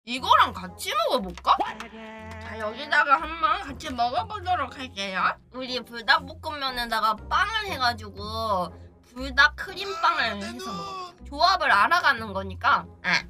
이거랑 같이 먹어볼까? 자, 여기다가 한번 같이 먹어보도록 할게요. 우리 불닭볶음면에다가 빵을 해가지고 불닭 크림빵을 해서 먹어. 조합을 알아가는 거니까.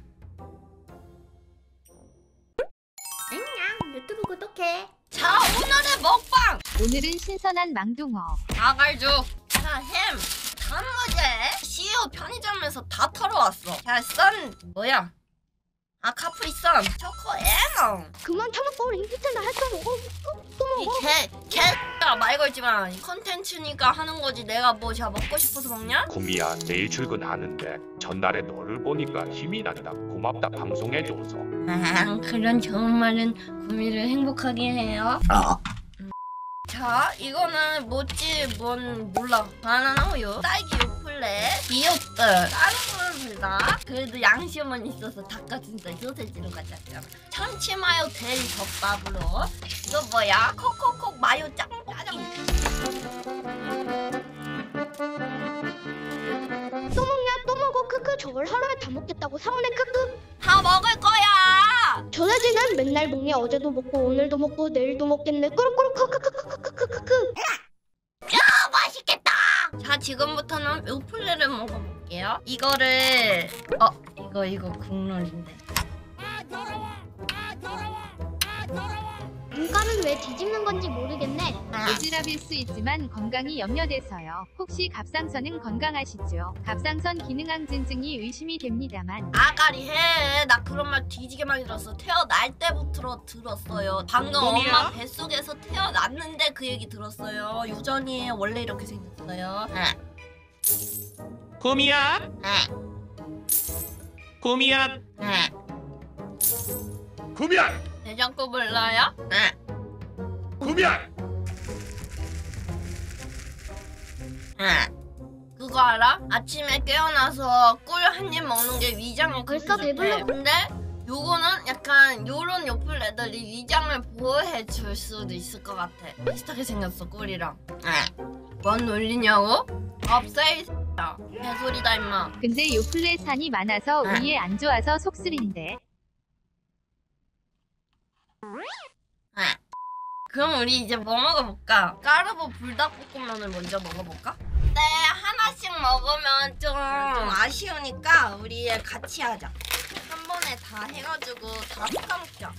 안녕, 유튜브 구독해. 자, 오늘의 먹방! 오늘은 신선한 망둥어, 아갈죽, 자, 햄, 단무제, CU 편의점에서 다 털어왔어. 자, 썬 뭐야? 아, 카프리선, 초코 에몽. 그만 처먹고 링피트나 할 거 먹어. 또 먹어. 개가 말 걸지만 컨텐츠니까 하는 거지. 내가 뭐 제가 먹고 싶어서 먹냐? 구미야, 내일 출근하는데 전날에 너를 보니까 힘이 난다. 고맙다, 방송해줘서. 그런 좋은 말은 구미를 행복하게 해요. 자, 이거는 뭐지? 뭔 몰라. 바나나 우유, 딸기 요플레, 비오트, 까르보르다. 그래도 양심은 있어서 닭가슴살 소세지로 가져왔잖아. 참치마요 데리 덮밥으로. 이거 뭐야? 콕콕콕 마요 짱 짜장. 또 먹냐? 또 먹어. 크크. 저걸 하루에 다 먹겠다고 사오네. 크크. 다 먹을 거야. 전화지는 맨날 먹냐? 어제도 먹고 오늘도 먹고 내일도 먹겠네. 꾸룩꾸룩 크크크크크크크크. 야, 맛있겠다. 자, 지금부터는 요플레를 먹어볼게요. 이거를 이거 국룰인데. 눈가는 왜 뒤집는 건지 모르겠네. 오지랖일 수 있지만 건강이 염려돼서요. 혹시 갑상선은 건강하시죠? 갑상선 기능항진증이 의심이 됩니다만 아가리 해. 나 그런 말 뒤지게 많이 들었어. 태어날 때부터 들었어요. 방금 엄마 뱃속에서 태어났는데 그 얘기 들었어요. 유전이에요. 원래 이렇게 생겼어요. 구미야? 구미야? 구미야! 대장고 몰라요? 구미야! 그거 알아? 아침에 깨어나서 꿀 한 입 먹는 게 위장에 벌써 그렇게 좋대. 배불러. 근데 요거는 약간 요런 요플레들이 위장을 보호해 줄 수도 있을 것 같아. 비슷하게 생겼어, 꿀이랑. 뭔 논리냐고? 없애 이 X야. 개소리다 임마. 근데 요플레산이 많아서 위에 안 좋아서 속쓰린데. 그럼 우리 이제 뭐 먹어볼까? 까르보 불닭볶음면을 먼저 먹어볼까? 네, 하나씩 먹으면 좀 아쉬우니까 우리 같이 하자. 한 번에 다 해가지고 다 섞어먹자.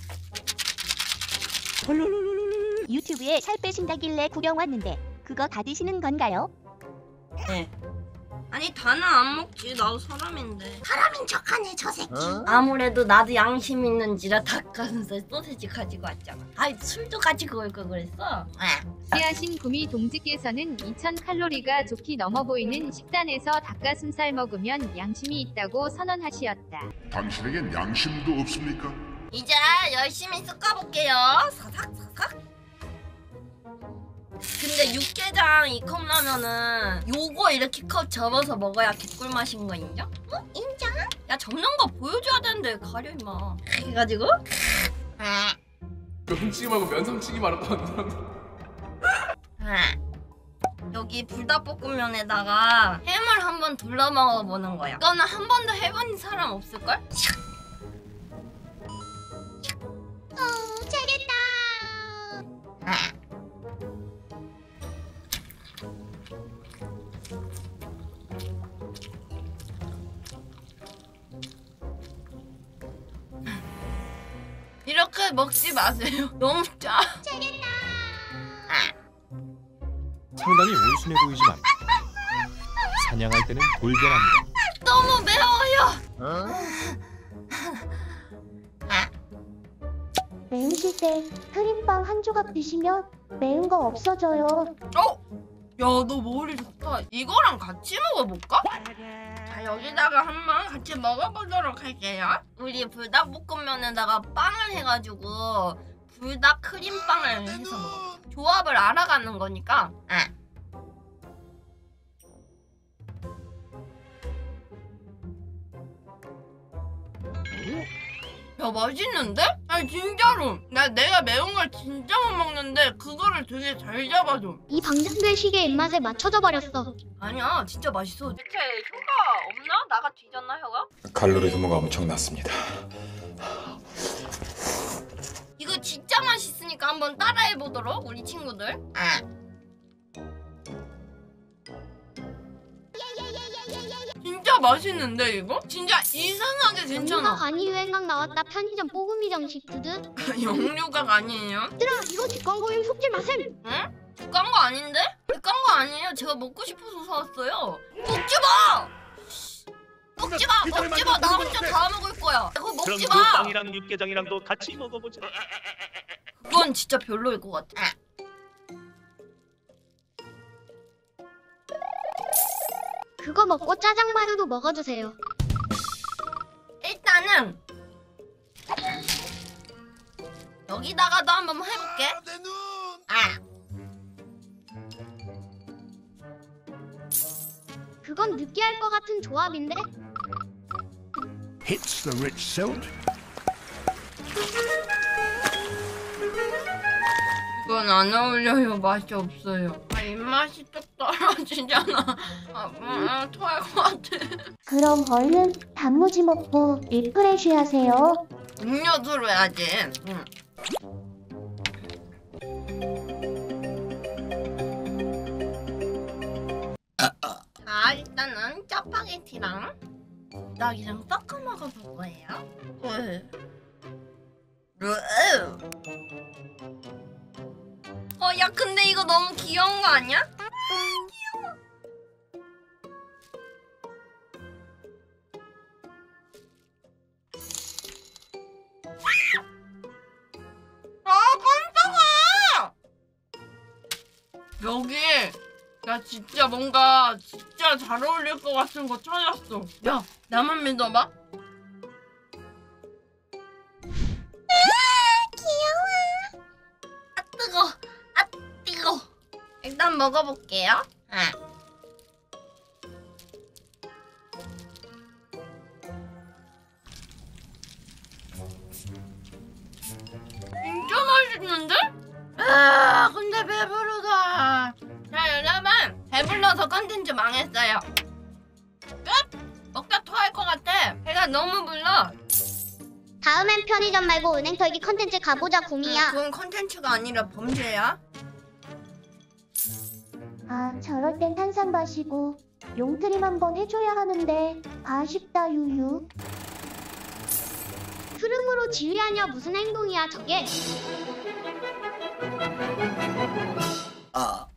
유튜브에 살 빼신다길래 구경 왔는데 그거 다 드시는 건가요? 네. 아니, 다는 안 먹지. 나도 사람인데. 사람인 척하네, 저 새끼. 아무래도 나도 양심 있는지라 닭가슴살 소세지 가지고 왔잖아. 아이, 술도 가지고 올 걸 그랬어. 씨앗인 구미 동지께서는 2000칼로리가 좋게 넘어 보이는 식단에서 닭가슴살 먹으면 양심이 있다고 선언하시었다. 당신에겐 양심도 없습니까? 이제 열심히 섞어볼게요. 사삭사삭. 근데 육개장 이 컵라면은 요거 이렇게 컵 접어서 먹어야 개꿀맛인 거 인정? 인정? 야, 접는 거 보여줘야 되는데 가려 임마. 해가지고 면치기 말고 면상치기 말았다는 사람들. 여기 불닭볶음면에다가 햄을 한번 둘러 먹어보는 거야. 이거는 한 번도 해본 사람 없을걸? 잘했다. 이렇게 먹지 마세요. 너무 짜. 상당히 온순해 보이지만 사냥할 때는 돌변합니다. 너무 매워요. 매우실 때 크림빵 한 조각 드시면 매운 거 없어져요. 야, 너 머리 좋다. 이거랑 같이 먹어볼까? 자, 여기다가 한번 같이 먹어보도록 할게요. 우리 불닭볶음면에다가 빵을 해가지고 불닭 크림빵을 해서 먹어. 조합을 알아가는 거니까. 야, 맛있는데? 아니, 진짜로. 내가 매운 걸 진짜 못 먹는데 그거를 되게 잘 잡아줘. 이 방정된 시계 입맛에 맞춰져 버렸어. 아니야, 진짜 맛있어. 대체 효과 없나? 나가 뒤졌나, 혀가? 칼로리 소모가 엄청났습니다. 한번 따라해보도록 우리 친구들. 진짜 맛있는데 이거? 진짜 이상하게 괜찮아. 영유가 간이 유행각 나왔다. 편의점 뽀금이 정식 푸드. 영유각 아니에요? 얘들아 이거 뒷광고임 속지 마셈. 응? 깐거 아닌데? 깐거 아니에요. 제가 먹고 싶어서 사왔어요. 먹지 마! 먹지 마! 먹지 마! 나 혼자 다 먹을 거야. 그거 그럼 먹지 그 마! 빵이랑 육개장이랑도 같이 먹어보자. 그건 진짜 별로일 것 같아. 그거 먹고 짜장마요도 먹어주세요. 일단은 여기다가도 한번 해볼게. 그건 느끼할 것 같은 조합인데? Hits the rich silt. 이건 안 어울려요. 맛이 없어요. 입맛이 뚝 떨어지잖아. 토할 것 같아. 그럼 얼른 단무지 먹고 리프레쉬 하세요. 음료수로 해야지. 응. 자, 일단은 짜파게티랑 낙이랑 섞어 먹어볼 거예요. 야, 근데 이거 너무 귀여운 거 아니야? 귀여워. 깜짝아! 여기 나 진짜 뭔가 진짜 잘 어울릴 것 같은 거 찾았어. 야, 나만 믿어봐. 귀여워. 아 뜨거. 아 뜨거. 일단 먹어볼게요. 진짜 맛있는데? 근데 배부르다. 자, 여러분, 배불러서 컨텐츠 망했어요. 끝! 먹다 토할 것 같아. 배가 너무 불러. 다음엔 편의점 말고 은행 털기 컨텐츠 가보자 구미야. 그건 컨텐츠가 아니라 범죄야. 아, 저럴 땐 탄산 마시고 용트림 한번 해줘야 하는데 아쉽다 유유. 흐름으로 지휘하냐 무슨 행동이야 저게.